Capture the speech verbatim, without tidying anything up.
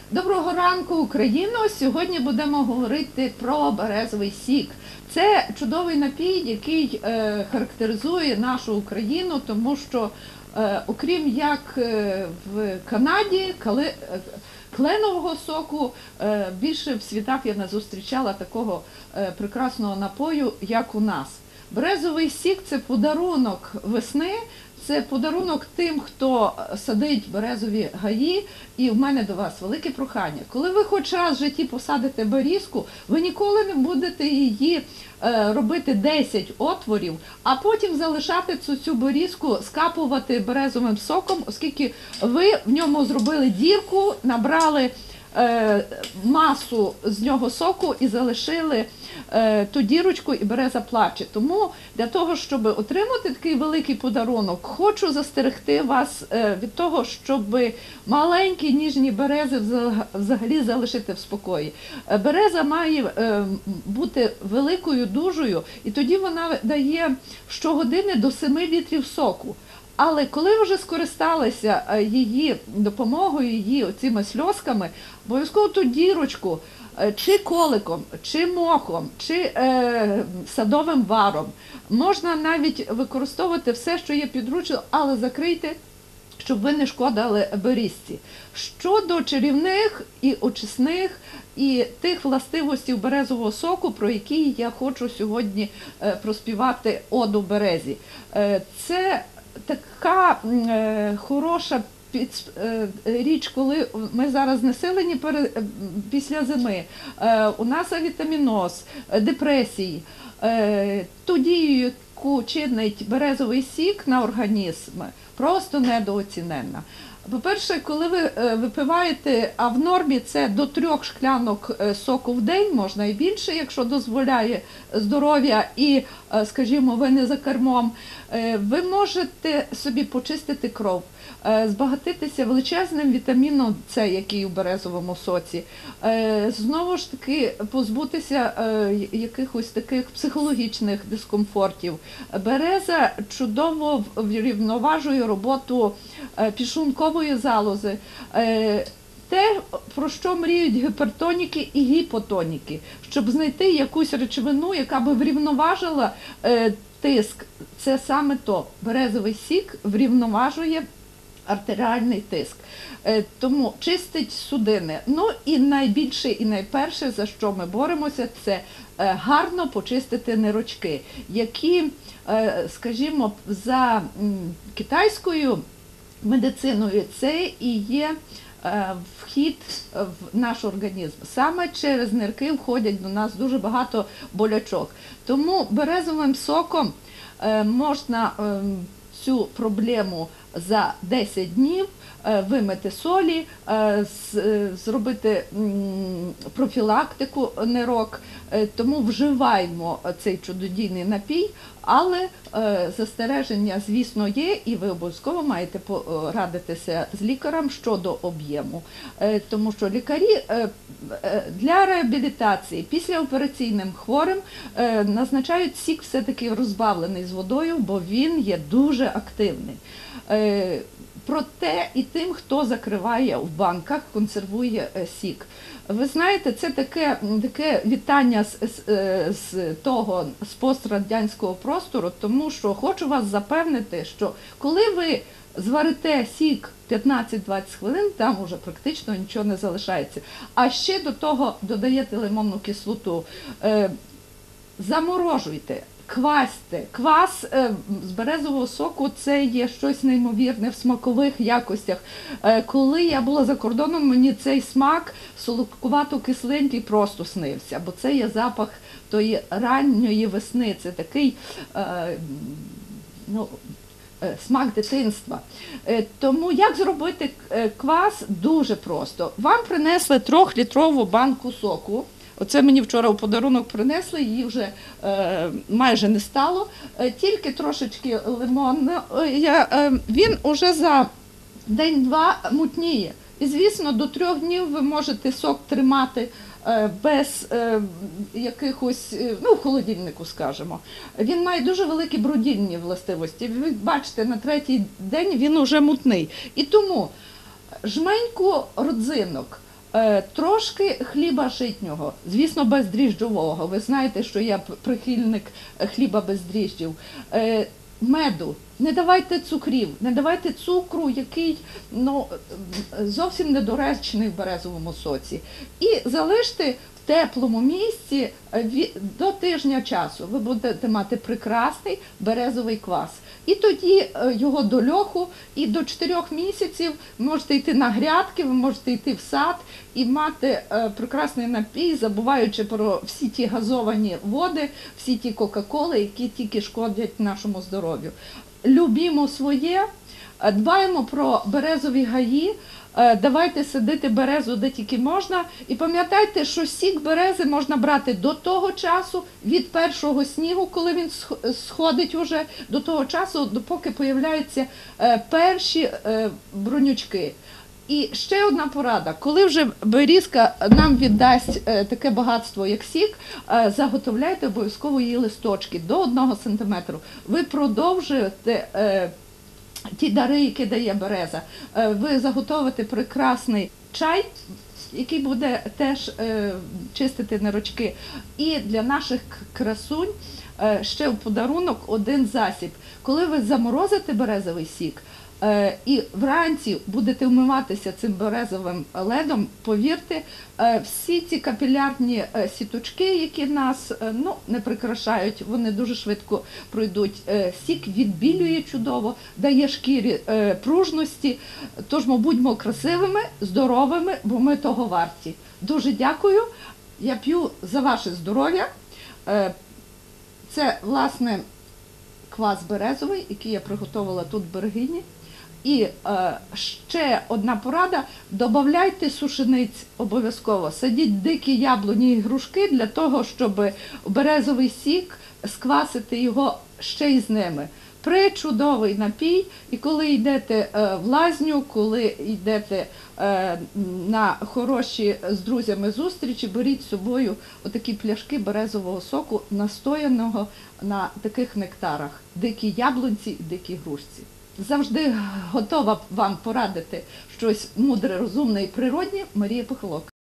Доброго ранку, Україно! Сьогодні будемо говорити про березовий сік. Це чудовий напій, який е, характеризує нашу Україну, тому що, е, окрім як е, в Канаді, коли, е, кленового соку, е, більше в світах я не зустрічала такого е, прекрасного напою, як у нас. Березовий сік – це подарунок весни, це подарунок тим, хто садить березові гаї, і в мене до вас велике прохання. Коли ви хоч раз в житті посадите берізку, ви ніколи не будете її е, робити десять отворів, а потім залишати цю, цю берізку, скапувати березовим соком, оскільки ви в ньому зробили дірку, набрали е, масу з нього соку і залишили е, ту дірочку, і береза плаче. Тому для того, щоб отримати такий великий подарунок, хочу застерегти вас е, від того, щоб маленькі ніжні берези взагалі залишити в спокої. Е, береза має е, бути великою, дужою, і тоді вона дає щогодини до семи літрів соку. Але коли ви вже скористалися її допомогою, її оцими сльозками, обов'язково ту дірочку чи коликом, чи мохом, чи е, садовим варом, можна навіть використовувати все, що є підручно, але закрийте, щоб ви не шкодили берізці. Щодо чарівних і очисних, і тих властивостей березового соку, про які я хочу сьогодні е, проспівати оду березі. Е, це така е, хороша під, е, річ, коли ми зараз знесилені пере, після зими, е, у нас авітаміноз, депресії, е, ту дію, яку чинить березовий сік на організм, просто недооціненна. По-перше, коли ви випиваєте, а в нормі це до трьох шклянок соку в день, можна і більше, якщо дозволяє здоров'я і, скажімо, ви не за кермом, ви можете собі почистити кров, збагатитися величезним вітаміном С, який у березовому соці, знову ж таки позбутися якихось таких психологічних дискомфортів. Береза чудово врівноважує роботу підшлункової залози. Те, про що мріють гіпертоніки і гіпотоніки, щоб знайти якусь речовину, яка би врівноважила е, тиск. Це саме то. Березовий сік врівноважує артеріальний тиск. Е, тому чистить судини. Ну і найбільше і найперше, за що ми боремося, це е, гарно почистити нирочки, які, е, скажімо, за м, китайською медициною це і є е, вхід в наш організм. Саме через нирки входять до нас дуже багато болячок. Тому березовим соком е, можна е, цю проблему за десять днів е, вимити солі, е, з, е, зробити м, профілактику нирок. Е, тому вживаємо цей чудодійний напій, але е, застереження, звісно, є, і ви обов'язково маєте порадитися з лікарем щодо об'єму. Е, тому що лікарі е, е, для реабілітації післяопераційним хворим е, назначають сік все-таки розбавлений з водою, бо він є дуже активний. Е, Проте і тим, хто закриває в банках, консервує сік. Ви знаєте, це таке, таке вітання з, з, з того, з пострадянського простору, тому що хочу вас запевнити, що коли ви зварите сік п'ятнадцять-двадцять хвилин, там уже практично нічого не залишається. А ще до того додаєте лимонну кислоту, е, заморожуйте. Квасьте. Квас е, з березового соку – це є щось неймовірне в смакових якостях. Е, коли я була за кордоном, мені цей смак солодкувато-кисленький просто снився, бо це є запах тої ранньої весни, це такий е, ну, е, смак дитинства. Е, тому як зробити квас? Дуже просто. Вам принесли трьохлітрову банку соку. Оце мені вчора у подарунок принесли, її вже е, майже не стало, е, тільки трошечки лимону. Е, е, він уже за день-два мутніє. І, звісно, до трьох днів ви можете сок тримати е, без е, якихось, е, ну, в холодильнику, скажімо. Він має дуже великі брудінні властивості. Ви бачите, на третій день він уже мутний. І тому жменьку родзинок, Е, Трошки хліба житнього, звісно, бездріжджового. Ви знаєте, що я прихильник хліба без дріжджів. Е, Меду. Не давайте цукрів, не давайте цукру, який ну, зовсім недоречний в березовому соці. І залиште в теплому місці до тижня часу. Ви будете мати прекрасний березовий квас. І тоді його до льоху, і до чотирьох місяців можете йти на грядки, ви можете йти в сад і мати прекрасний напій, забуваючи про всі ті газовані води, всі ті кока-коли, які тільки шкодять нашому здоров'ю. Любімо своє, дбаємо про березові гаї, давайте садити березу де тільки можна. І пам'ятайте, що сік берези можна брати до того часу, від першого снігу, коли він сходить уже, до того часу, допоки появляються перші брунючки. І ще одна порада. Коли вже берізка нам віддасть таке багатство, як сік, заготовляйте обов'язково її листочки до одного сантиметру. Ви продовжуєте ті дари, які дає береза. Ви заготовите прекрасний чай, який буде теж чистити нирочки. І для наших красунь ще в подарунок один засіб. Коли ви заморозите березовий сік, і вранці будете вмиватися цим березовим ледом, повірте, всі ці капілярні сіточки, які нас ну, не прикрашають, вони дуже швидко пройдуть. Сік відбілює чудово, дає шкірі пружності, тож ми будьмо красивими, здоровими, бо ми того варті. Дуже дякую, я п'ю за ваше здоров'я. Це, власне, квас березовий, який я приготувала тут в Берегині. І е, ще одна порада, додавайте сушениць обов'язково, садіть дикі яблуні і грушки для того, щоб березовий сік, сквасити його ще й з ними. Пречудовий напій, і коли йдете е, в лазню, коли йдете е, на хороші з друзями зустрічі, беріть з собою отакі пляшки березового соку, настояного на таких нектарах, дикі яблунці і дикі грушці. Завжди готова вам порадити щось мудре, розумне і природнє. Марія Похилок.